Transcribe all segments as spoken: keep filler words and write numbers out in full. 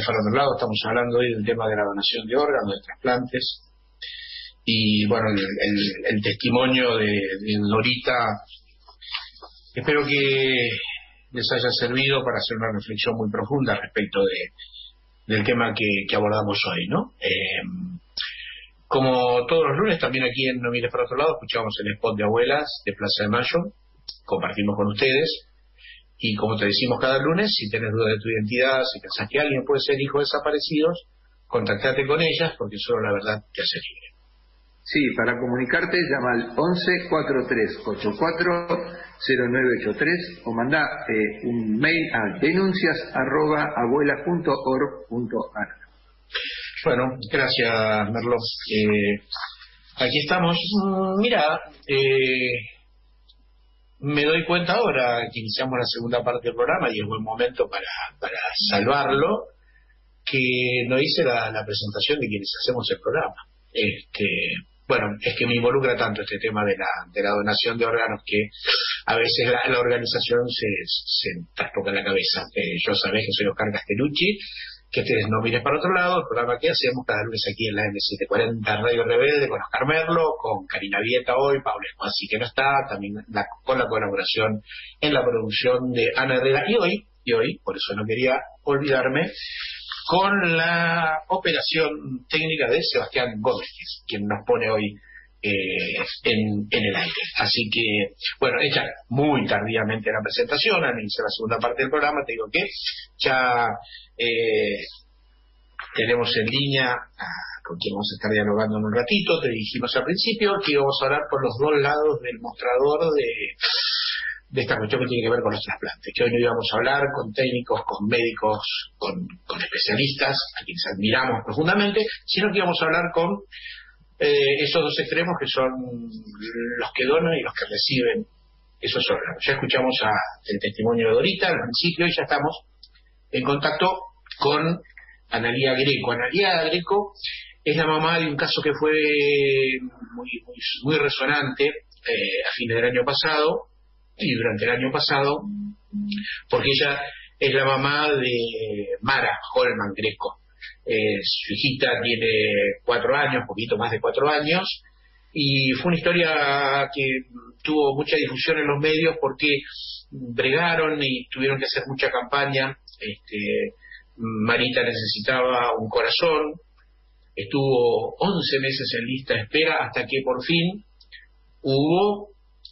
mires para otro lado. Estamos hablando hoy del tema de la donación de órganos, de trasplantes, y bueno, el, el, el testimonio de, de Dorita, espero que les haya servido para hacer una reflexión muy profunda respecto de, del tema que, que abordamos hoy, ¿no? Eh, como todos los lunes, también aquí en No Mires para Otro Lado escuchamos el spot de Abuelas de Plaza de Mayo, compartimos con ustedes. Y como te decimos cada lunes, si tenés duda de tu identidad, si pensás que alguien puede ser hijo de desaparecidos, contactate con ellas, porque solo la verdad te hace libre. Sí, para comunicarte llama al once, cuarenta y tres ochenta y cuatro, cero nueve ochenta y tres o mandá eh, un mail a denuncias arroba abuela punto org punto ar. Bueno, gracias, Merlo. Eh, aquí estamos. Mira, eh... me doy cuenta ahora que iniciamos la segunda parte del programa y es buen momento para, para salvarlo, que no hice la, la presentación de quienes hacemos el programa. Este, bueno, es que me involucra tanto este tema de la, de la donación de órganos que a veces la, la organización se, se trastoca la cabeza. Eh, yo sabés que soy Oscar Castellucci, que ustedes No Mires para Otro Lado, el programa que hacemos cada lunes aquí en la M setecientos cuarenta Radio Rebelde con Oscar Merlo, con Karina Vieta hoy, Paula Esquasi que no está, también la, con la colaboración en la producción de Ana Herrera, y hoy, y hoy, por eso no quería olvidarme, con la operación técnica de Sebastián Gómez, quien nos pone hoy eh, en, en el aire. Así que, bueno, hecha muy tardíamente la presentación, al iniciar la segunda parte del programa, te digo que ya eh, tenemos en línea a, con quien vamos a estar dialogando en un ratito. Te dijimos al principio que íbamos a hablar por los dos lados del mostrador de, de esta cuestión que tiene que ver con los trasplantes, que hoy no íbamos a hablar con técnicos, con médicos, con, con especialistas, a quienes admiramos profundamente, sino que íbamos a hablar con eh, esos dos extremos que son los que donan y los que reciben esos órganos. Ya escuchamos a, el testimonio de Dorita al principio y ya estamos en contacto con Analía Greco. Analía Greco es la mamá de un caso que fue muy, muy, muy resonante eh, a fines del año pasado y durante el año pasado, porque ella es la mamá de Mara Holman Greco. Eh, su hijita tiene cuatro años, poquito más de cuatro años, y fue una historia que tuvo mucha difusión en los medios porque bregaron y tuvieron que hacer mucha campaña. Este, Marita necesitaba un corazón, estuvo once meses en lista de espera hasta que por fin hubo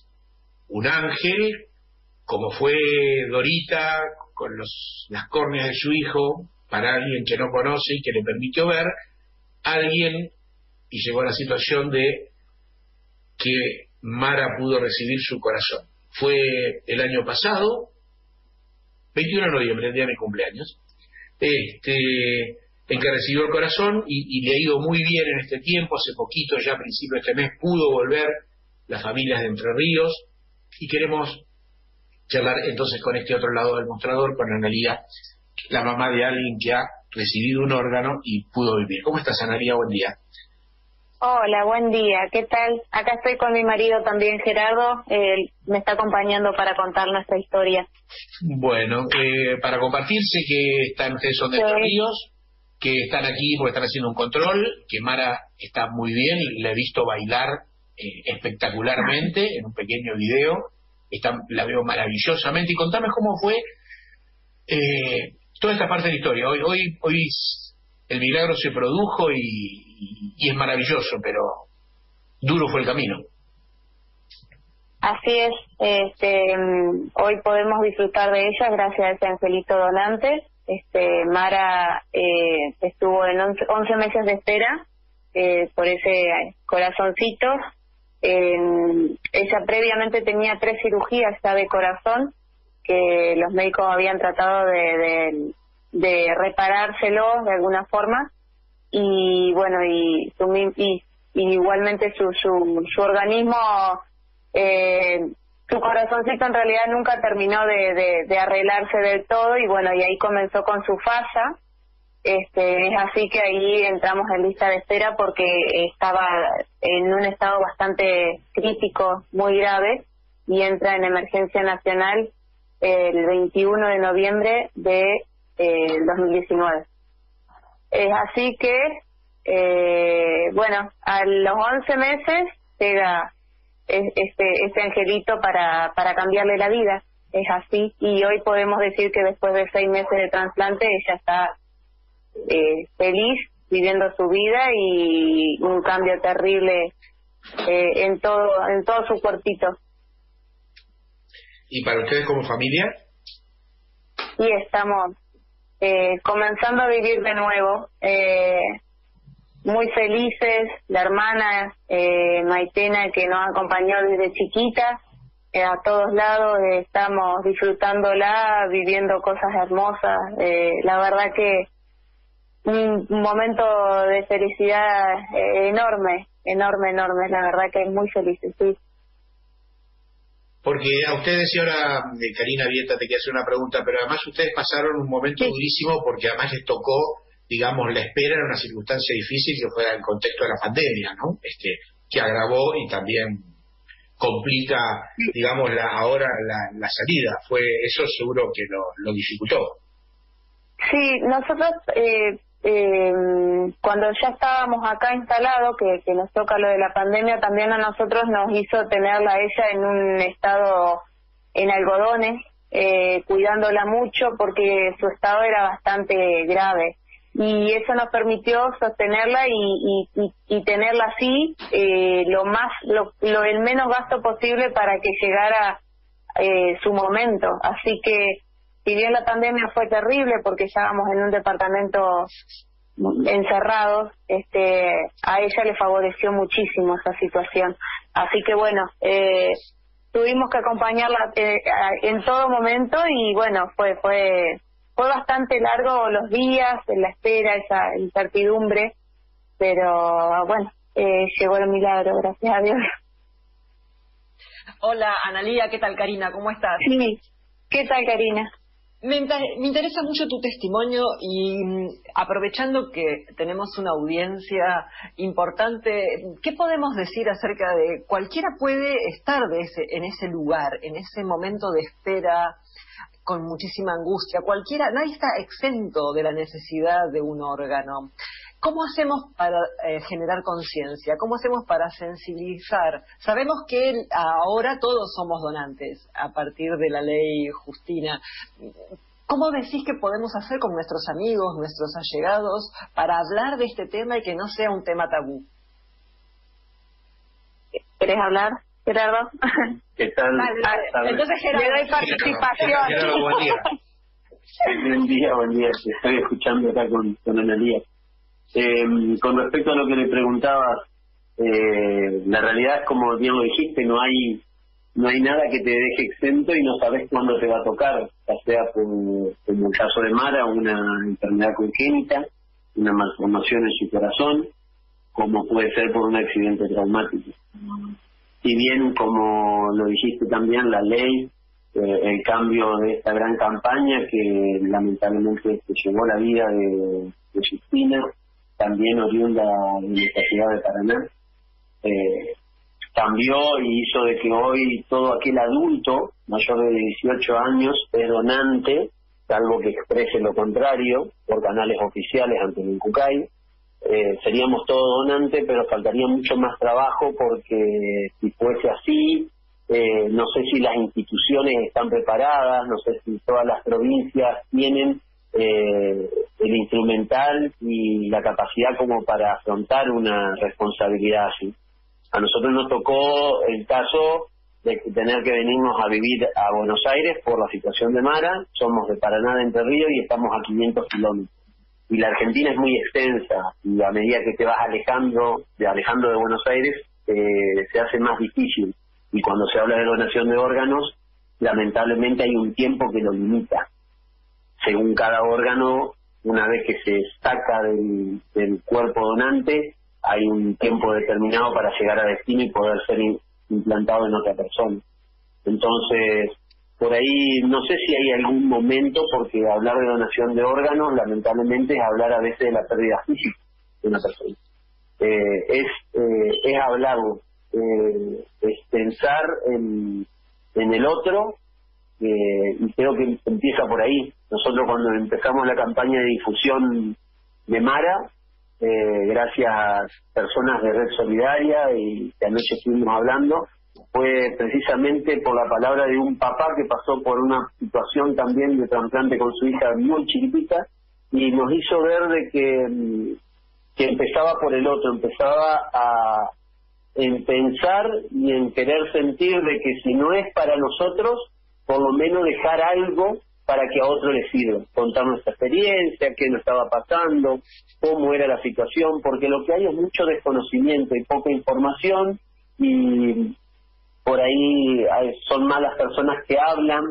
un ángel, como fue Dorita, con los, las córneas de su hijo, para alguien que no conoce y que le permitió ver, alguien, y llegó a la situación de que Mara pudo recibir su corazón. Fue el año pasado, veintiuno de noviembre, el día de mi cumpleaños, este, en que recibió el corazón y, y le ha ido muy bien en este tiempo. Hace poquito, ya a principios de este mes, pudo volver las familias de Entre Ríos, y queremos charlar entonces con este otro lado del mostrador, con Analía, la mamá de alguien que ha recibido un órgano y pudo vivir. ¿Cómo estás, Analía? Buen día. Hola, buen día. ¿Qué tal? Acá estoy con mi marido también, Gerardo. Él me está acompañando para contar nuestra historia. Bueno, eh, para compartirse que están, ustedes son de Entre Ríos, que están aquí porque están haciendo un control, que Mara está muy bien, la he visto bailar eh, espectacularmente en un pequeño video, está, la veo maravillosamente. Y contame cómo fue eh, toda esta parte de la historia. Hoy, hoy, hoy el milagro se produjo y, y, y es maravilloso, pero duro fue el camino. Así es, este, hoy podemos disfrutar de ella gracias a ese angelito donante. Este, Mara eh, estuvo en once, once meses de espera eh, por ese corazoncito. Eh, ella previamente tenía tres cirugías ya de corazón que los médicos habían tratado de, de, de reparárselo de alguna forma, y bueno, y, su, y, y igualmente su, su, su organismo, eh, su corazoncito en realidad nunca terminó de, de, de arreglarse del todo, y bueno, y ahí comenzó con su falla. Este, es así que ahí entramos en lista de espera porque estaba en un estado bastante crítico, muy grave, y entra en emergencia nacional el veintiuno de noviembre de eh, dos mil diecinueve. Es así que, eh, bueno, a los once meses llega este este angelito para para cambiarle la vida. Es así, y hoy podemos decir que después de seis meses de trasplante ella está eh, feliz, viviendo su vida, y un cambio terrible eh, en todo en todo su cuerpito. ¿Y para ustedes como familia? Y estamos eh, comenzando a vivir de nuevo, eh, muy felices. La hermana eh, Maitena, que nos acompañó desde chiquita, eh, a todos lados, eh, estamos disfrutándola, viviendo cosas hermosas. Eh, la verdad que un, un momento de felicidad eh, enorme, enorme, enorme. La verdad que es muy feliz, sí. Porque a ustedes, y ahora eh, Karina Vieta te quiere hacer una pregunta, pero además ustedes pasaron un momento sí. durísimo, porque además les tocó, digamos, la espera en una circunstancia difícil que fue el contexto de la pandemia, ¿no? Este, que agravó y también complica, sí. digamos, la, ahora la, la salida. Fue eso seguro que lo, lo dificultó. Sí, nosotros eh, eh, cuando ya estábamos acá instalados, que, que nos toca lo de la pandemia, también a nosotros nos hizo tenerla a ella en un estado en algodones, eh, cuidándola mucho porque su estado era bastante grave, y eso nos permitió sostenerla y, y, y, y tenerla así eh, lo más lo, lo el menos gasto posible para que llegara eh, su momento. Así que si bien la pandemia fue terrible porque estábamos en un departamento encerrados, este, a ella le favoreció muchísimo esa situación. Así que bueno, eh, tuvimos que acompañarla eh, en todo momento, y bueno, fue fue fue bastante largo los días, en la espera, esa incertidumbre, pero bueno, eh, llegó el milagro, gracias a Dios. Hola, Analía, ¿qué tal? Karina, ¿cómo estás? Sí, ¿qué tal, Karina? Me, me interesa mucho tu testimonio, y aprovechando que tenemos una audiencia importante, ¿qué podemos decir acerca de cualquiera puede estar de ese, en ese lugar, en ese momento de espera, con muchísima angustia? Cualquiera, nadie está exento de la necesidad de un órgano. ¿Cómo hacemos para eh, generar conciencia? ¿Cómo hacemos para sensibilizar? Sabemos que ahora todos somos donantes a partir de la ley Justina. ¿Cómo decís que podemos hacer con nuestros amigos, nuestros allegados, para hablar de este tema y que no sea un tema tabú? ¿Querés hablar, Gerardo? ¿Qué tal? Vale, entonces, Gerardo, le doy participación. Gerardo, buen día. Buen día, buen día. Estoy escuchando acá con, con Analía. Eh, con respecto a lo que le preguntabas, eh, la realidad es, como bien lo dijiste, no hay no hay nada que te deje exento y no sabes cuándo te va a tocar, ya sea por, como el caso de Mara, una enfermedad congénita, una malformación en su corazón, como puede ser por un accidente traumático. Si bien, como lo dijiste también, la ley, eh, el cambio de esta gran campaña que lamentablemente se llevó la vida de, de Justina, también oriunda de nuestra ciudad de Paraná, eh, cambió y hizo de que hoy todo aquel adulto mayor de dieciocho años es donante, salvo que exprese lo contrario por canales oficiales ante el INCUCAI. Eh, seríamos todos donantes, pero faltaría mucho más trabajo, porque si fuese así, eh, no sé si las instituciones están preparadas, no sé si todas las provincias tienen Eh, el instrumental y la capacidad como para afrontar una responsabilidad así. A nosotros nos tocó el caso de tener que venirnos a vivir a Buenos Aires por la situación de Mara. Somos de Paraná, de Entre Ríos, y estamos a quinientos kilómetros. Y la Argentina es muy extensa, y a medida que te vas alejando de alejando de Buenos Aires, eh, se hace más difícil. Y cuando se habla de donación de órganos, lamentablemente hay un tiempo que lo limita. Según cada órgano, una vez que se saca del, del cuerpo donante, hay un tiempo determinado para llegar a destino y poder ser in, implantado en otra persona. Entonces, por ahí no sé si hay algún momento, porque hablar de donación de órganos, lamentablemente, es hablar a veces de la pérdida física de una persona. Eh, es, eh, es hablarlo, eh, es pensar en, en el otro. Eh, y creo que empieza por ahí. Nosotros, cuando empezamos la campaña de difusión de Mara, eh, gracias a personas de Red Solidaria y que anoche estuvimos hablando, fue precisamente por la palabra de un papá que pasó por una situación también de trasplante con su hija muy chiquitita y nos hizo ver de que, que empezaba por el otro, empezaba a en pensar y en querer sentir de que si no es para nosotros, por lo menos dejar algo para que a otro le sirva, contar nuestra experiencia, qué nos estaba pasando, cómo era la situación, porque lo que hay es mucho desconocimiento y poca información, y por ahí hay, son más las personas que hablan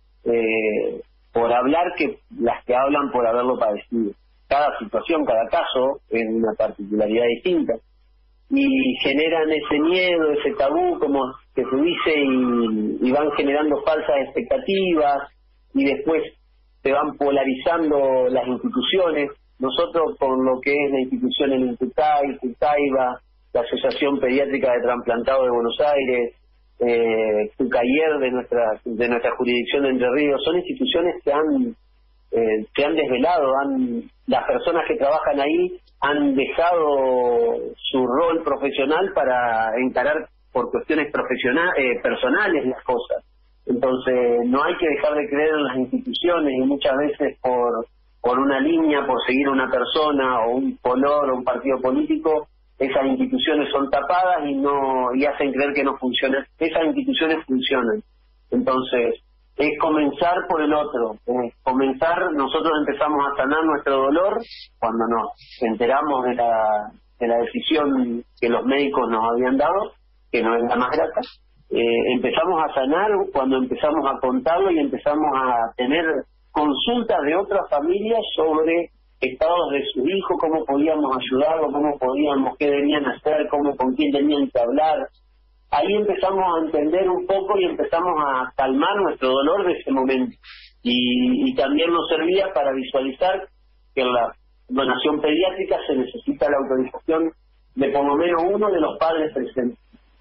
eh, por hablar que las que hablan por haberlo padecido. Cada situación, cada caso es una particularidad distinta, y generan ese miedo, ese tabú, como que se dice, y, y van generando falsas expectativas, y después se van polarizando las instituciones. Nosotros, con lo que es la institución en Intucay, Tutaiba, la Asociación Pediátrica de Trasplantados de Buenos Aires, eh, Tucayer de nuestra de nuestra jurisdicción de Entre Ríos, son instituciones que han eh, se han desvelado, han las personas que trabajan ahí han dejado su rol profesional para encarar por cuestiones profesionales, eh, personales las cosas. Entonces no hay que dejar de creer en las instituciones, y muchas veces por por una línea, por seguir a una persona o un color o un partido político, esas instituciones son tapadas y no y hacen creer que no funcionan. Esas instituciones funcionan. Entonces es comenzar por el otro, es comenzar. Nosotros empezamos a sanar nuestro dolor cuando nos enteramos de la de la decisión que los médicos nos habían dado, que no es la más grata. Eh, empezamos a sanar cuando empezamos a contarlo y empezamos a tener consultas de otras familias sobre estados de sus hijos, cómo podíamos ayudarlos, cómo podíamos, qué debían hacer, cómo, con quién tenían que hablar. Ahí empezamos a entender un poco y empezamos a calmar nuestro dolor de ese momento. Y, y también nos servía para visualizar que en la donación pediátrica se necesita la autorización de por lo menos uno de los padres presentes.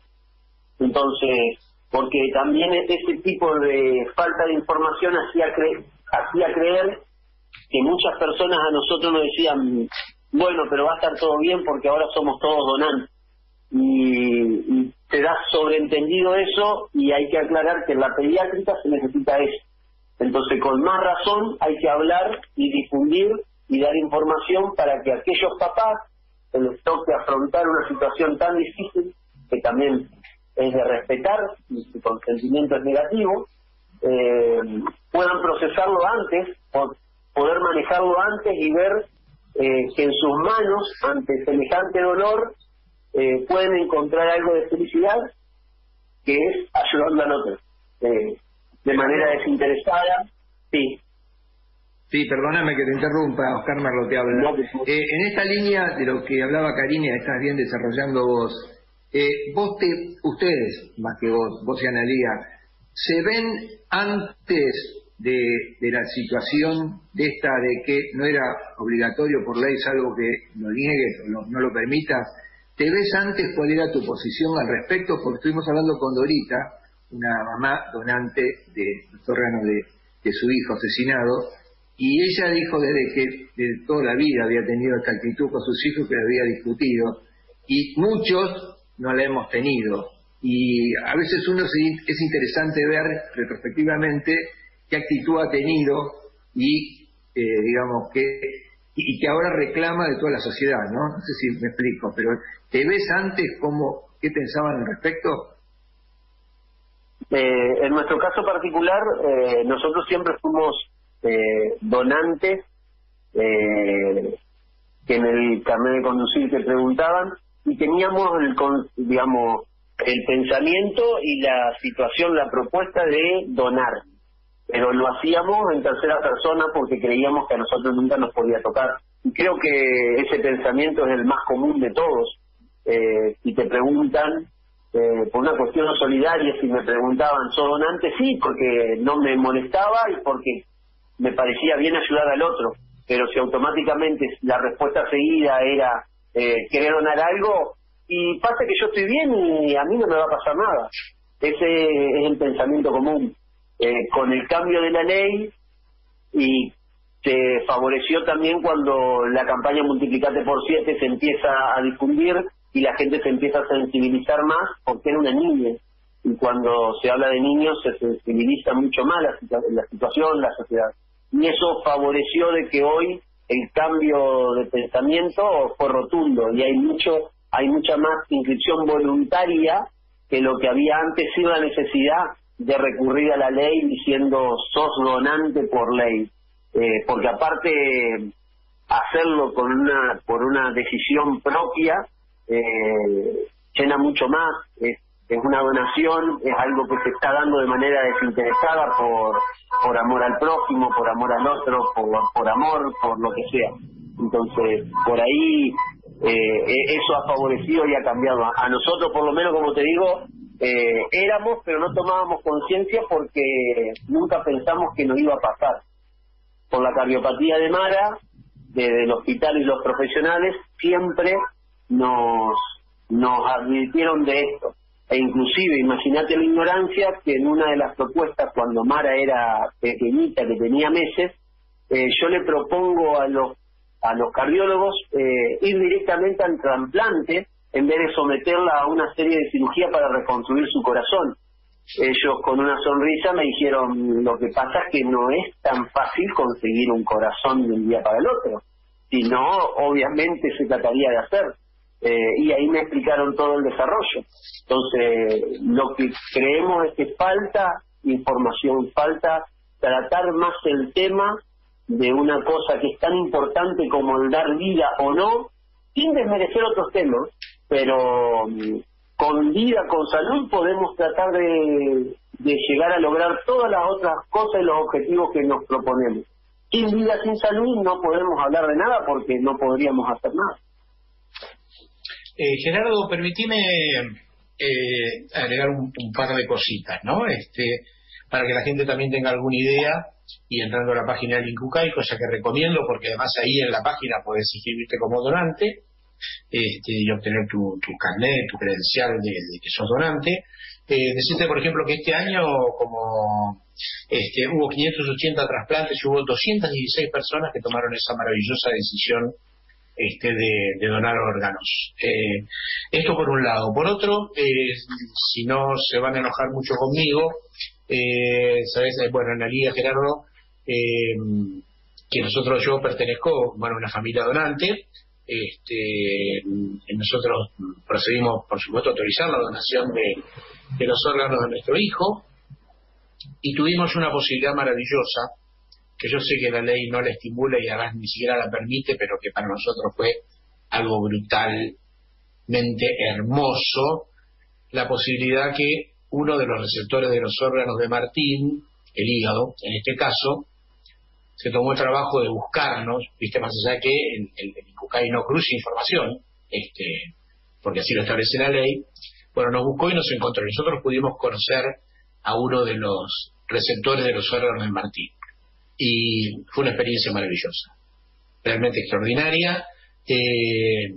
Entonces, porque también ese tipo de falta de información hacía, cre hacía creer que muchas personas a nosotros nos decían, bueno, pero va a estar todo bien porque ahora somos todos donantes. Y, y te da sobreentendido eso, y hay que aclarar que en la pediátrica se necesita eso. Entonces, con más razón hay que hablar y difundir y dar información para que aquellos papás que les toque afrontar una situación tan difícil, que también es de respetar, y su consentimiento es negativo, eh, puedan procesarlo antes, o poder manejarlo antes y ver eh, que en sus manos, ante semejante dolor, eh, pueden encontrar algo de felicidad, que es ayudando al otro, eh, de manera desinteresada. Sí. Sí, perdóname que te interrumpa, Oscar Merlo te habla. No, eh, en esta línea de lo que hablaba Karina, estás bien desarrollando vos. Eh, vos te, ustedes, más que vos, vos y Analía, ¿se ven antes de, de la situación de esta de que no era obligatorio por ley, salvo que lo niegue, no, no lo permita? ¿Te ves antes cuál era tu posición al respecto? Porque estuvimos hablando con Dorita, una mamá donante de los órganos de, de su hijo asesinado, y ella dijo desde que de toda la vida había tenido esta actitud con sus hijos, que había discutido, y muchos no la hemos tenido, y a veces uno se, es interesante ver retrospectivamente qué actitud ha tenido y eh, digamos que y, y que ahora reclama de toda la sociedad, ¿no? No sé si me explico, pero ¿te ves antes cómo, qué pensaban al respecto? Eh, en nuestro caso particular, eh, nosotros siempre fuimos eh, donantes, eh, que en el carnet de conducir te preguntaban, y teníamos el, digamos, el pensamiento y la situación, la propuesta de donar, pero lo hacíamos en tercera persona porque creíamos que a nosotros nunca nos podía tocar. Y creo que ese pensamiento es el más común de todos. Eh, si te preguntan, eh, por una cuestión solidaria, si me preguntaban, ¿sos donante? Sí, porque no me molestaba y porque me parecía bien ayudar al otro. Pero si automáticamente la respuesta seguida era eh, ¿querer donar algo? Y pasa que yo estoy bien y a mí no me va a pasar nada. Ese es el pensamiento común. Eh, con el cambio de la ley y se favoreció también cuando la campaña Multiplicate por siete se empieza a difundir y la gente se empieza a sensibilizar más porque era una niña. Y cuando se habla de niños se sensibiliza mucho más la, situa la situación, la sociedad. Y eso favoreció de que hoy el cambio de pensamiento fue rotundo y hay mucho, hay mucha más inscripción voluntaria que lo que había antes sin la necesidad de recurrir a la ley diciendo sos donante por ley. Eh, porque aparte hacerlo con una por una decisión propia eh, llena mucho más, es, es una donación, es algo que se está dando de manera desinteresada por por amor al prójimo, por amor al otro, por, por amor, por lo que sea. Entonces, por ahí eh, eso ha favorecido y ha cambiado. A, a nosotros, por lo menos, como te digo, eh, éramos, pero no tomábamos conciencia porque nunca pensamos que nos iba a pasar. Por la cardiopatía de Mara, desde el hospital y los profesionales, siempre nos, nos advirtieron de esto. E inclusive, imagínate la ignorancia, que en una de las propuestas, cuando Mara era pequeñita, que tenía meses, eh, yo le propongo a los, a los cardiólogos eh, ir directamente al trasplante, en vez de someterla a una serie de cirugías para reconstruir su corazón. Ellos con una sonrisa me dijeron, lo que pasa es que no es tan fácil conseguir un corazón de un día para el otro, si no, obviamente se trataría de hacer. Eh, y ahí me explicaron todo el desarrollo. Entonces, lo que creemos es que falta información, falta tratar más el tema de una cosa que es tan importante como el dar vida o no, sin desmerecer otros temas, pero con vida, con salud, podemos tratar de, de llegar a lograr todas las otras cosas y los objetivos que nos proponemos. Sin vida, sin salud, no podemos hablar de nada porque no podríamos hacer nada. Eh, Gerardo, permitime eh, agregar un, un par de cositas, ¿no? Este, para que la gente también tenga alguna idea y entrando a la página del INCUCAI, cosa que recomiendo porque además ahí en la página puedes inscribirte como donante. Este, y obtener tu, tu carnet, tu credencial de, de que sos donante. Eh, decirte, por ejemplo, que este año como este, hubo quinientos ochenta trasplantes y hubo doscientas dieciséis personas que tomaron esa maravillosa decisión este, de, de donar órganos. Eh, esto por un lado. Por otro, eh, si no se van a enojar mucho conmigo, eh, ¿sabes? Bueno, en la Liga, Gerardo, eh, que nosotros, yo pertenezco, bueno, a una familia donante. Este, nosotros procedimos, por supuesto, a autorizar la donación de, de los órganos de nuestro hijo y tuvimos una posibilidad maravillosa que yo sé que la ley no la estimula y además ni siquiera la permite, pero que para nosotros fue algo brutalmente hermoso, la posibilidad que uno de los receptores de los órganos de Martín, el hígado en este caso, se tomó el trabajo de buscarnos, viste, más allá que el, el, el INCUCAI no cruce información, este, porque así lo establece la ley, bueno, nos buscó y nos encontró. Nosotros pudimos conocer a uno de los receptores de los órganos de Martín. Y fue una experiencia maravillosa, realmente extraordinaria, eh,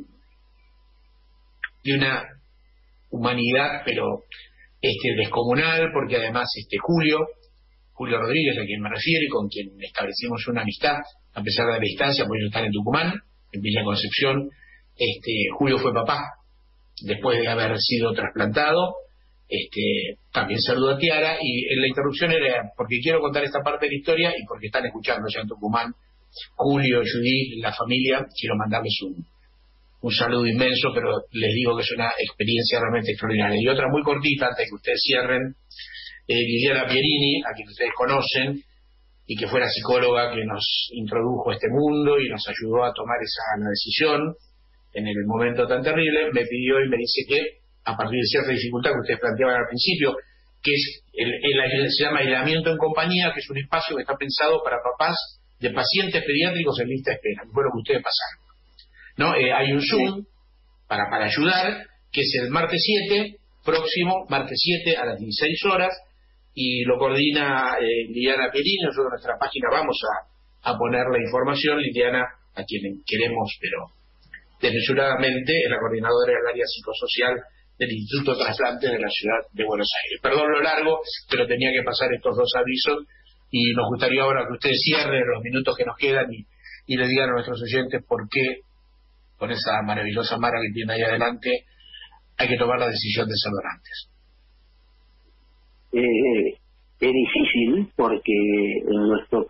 de una humanidad, pero este descomunal, porque además este Julio, Julio Rodríguez, a quien me refiero y con quien establecimos una amistad, a pesar de la distancia, porque ellos están en Tucumán, en Villa Concepción. Este, Julio fue papá, después de haber sido trasplantado, este, también saludó a Tiara, y la interrupción era porque quiero contar esta parte de la historia y porque están escuchando ya en Tucumán, Julio, Judith, la familia, quiero mandarles un, un saludo inmenso, pero les digo que es una experiencia realmente extraordinaria. Y otra muy cortita, antes que ustedes cierren, Eh, Liliana Pierini, a quien ustedes conocen, y que fue la psicóloga que nos introdujo a este mundo y nos ayudó a tomar esa la decisión en el momento tan terrible, me pidió y me dice que, a partir de cierta dificultad que ustedes planteaban al principio, que es el, el, el, se llama aislamiento en compañía, que es un espacio que está pensado para papás de pacientes pediátricos en lista de espera, que fue lo que ustedes pasaron, ¿no? Eh, hay un Zoom para, para ayudar, que es el martes siete, próximo, martes siete a las dieciséis horas, y lo coordina eh, Liliana Pierini. Nosotros en nuestra página vamos a, a poner la información. Liliana, a quien queremos, pero desmesuradamente, es la coordinadora del área psicosocial del Instituto de Trasplantes de la Ciudad de Buenos Aires. Perdón lo largo, pero tenía que pasar estos dos avisos y nos gustaría ahora que usted cierre los minutos que nos quedan y, y le digan a nuestros oyentes por qué, con esa maravillosa Mara que tiene ahí adelante, hay que tomar la decisión de ser donantes. Eh, es difícil porque en nuestro...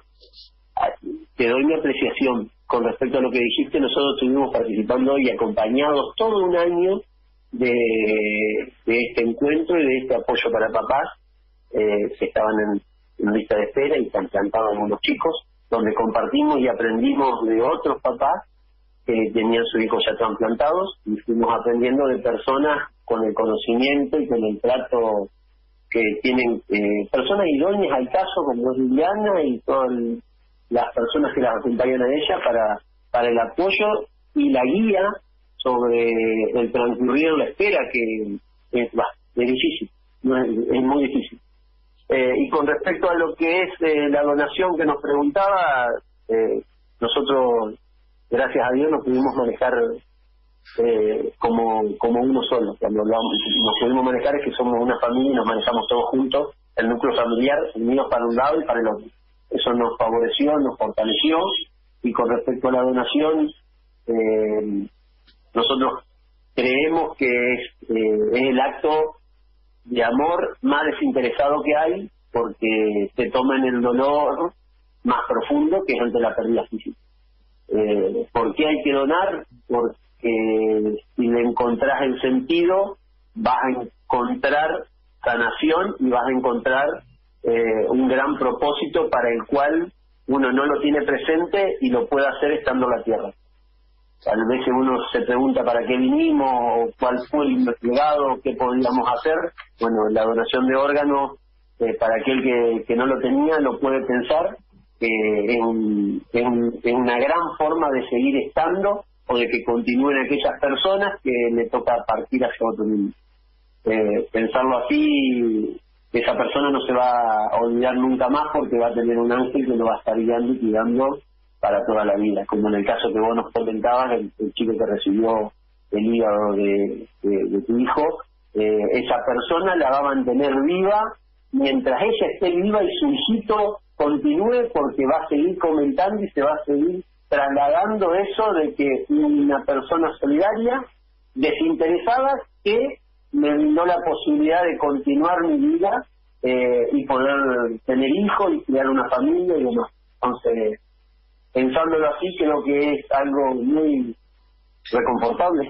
Te doy mi apreciación con respecto a lo que dijiste. Nosotros estuvimos participando y acompañados todo un año de, de este encuentro y de este apoyo para papás eh, que estaban en, en lista de espera y trasplantaban unos chicos, donde compartimos y aprendimos de otros papás que tenían sus hijos ya trasplantados y fuimos aprendiendo de personas con el conocimiento y con el trato que tienen, eh, personas idóneas al caso, como es Liliana y todas las personas que las acompañan a ella para, para el apoyo y la guía sobre el transcurrir en la espera, que es, bah, es difícil, no es, es muy difícil. Eh, y con respecto a lo que es eh, la donación que nos preguntaba, eh, nosotros, gracias a Dios, nos pudimos manejar eh, como como uno solo. Cuando hablamos, nos pudimos manejar es que somos una familia y nos manejamos todos juntos, el núcleo familiar unidos para un lado y para el otro. Eso nos favoreció, nos fortaleció. Y con respecto a la donación, eh, nosotros creemos que es, eh, es el acto de amor más desinteresado que hay, porque te toman el dolor más profundo, que es el de la pérdida física. Eh, ¿Por qué hay que donar? Porque si le encontrás el sentido, vas a encontrar sanación y vas a encontrar eh, un gran propósito para el cual uno no lo tiene presente y lo puede hacer estando en la tierra. Tal vez uno se pregunta para qué vinimos, cuál fue el legado, qué podíamos hacer. Bueno, la donación de órganos, eh, para aquel que, que no lo tenía, lo puede pensar, eh, es, un, es, un, es una gran forma de seguir estando o de que continúen aquellas personas que le toca partir hacia otro mundo. Eh, pensarlo así, esa persona no se va a olvidar nunca más porque va a tener un ángel que lo va a estar guiando y cuidando para toda la vida, como en el caso que vos nos comentabas, el, el chico que recibió el hígado de, de, de tu hijo, eh, esa persona la va a mantener viva mientras ella esté viva y su hijito continúe, porque va a seguir comentando y se va a seguir trasladando eso de que una persona solidaria, desinteresada, que me brindó la posibilidad de continuar mi vida eh, y poder tener hijos y crear una familia y demás. Entonces, pensándolo así, creo que es algo muy reconfortable.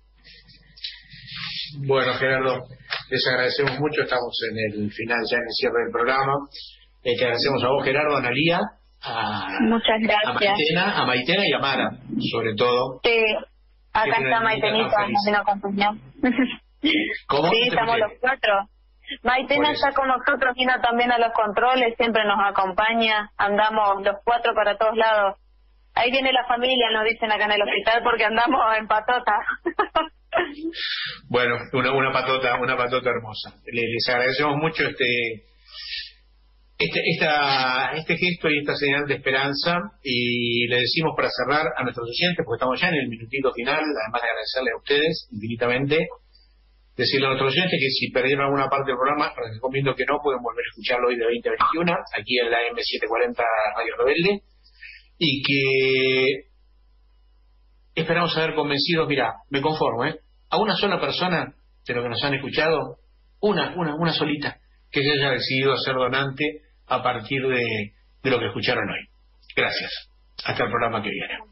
Bueno, Gerardo, les agradecemos mucho. Estamos en el final, ya en el cierre del programa. Eh, te agradecemos a vos, Gerardo, a Analía, a, Muchas gracias. a Maitena, a Maitena y a Mara, sobre todo. Sí, acá está Maitenita, nos vino a acompañar. ¿Cómo? Sí, estamos los cuatro. Maitena está con nosotros, vino también a los controles, siempre nos acompaña, andamos los cuatro para todos lados. Ahí viene la familia, nos dicen acá en el hospital, porque andamos en patota. Bueno, una, una patota, una patota hermosa. Les, les agradecemos mucho este, este, esta, este gesto y esta señal de esperanza, y le decimos para cerrar a nuestros oyentes, porque estamos ya en el minutito final, además de agradecerles a ustedes infinitamente, decirle a nuestros oyentes que si perdieron alguna parte del programa, les recomiendo que no, pueden volver a escucharlo hoy de veinte a veintiuno, aquí en la M setecientos cuarenta Radio Rebelde, y que esperamos haber convencido, mira, me conformo, ¿eh? A una sola persona de lo que nos han escuchado, una, una, una solita, que se haya decidido ser donante a partir de, de lo que escucharon hoy. Gracias. Hasta el programa que viene.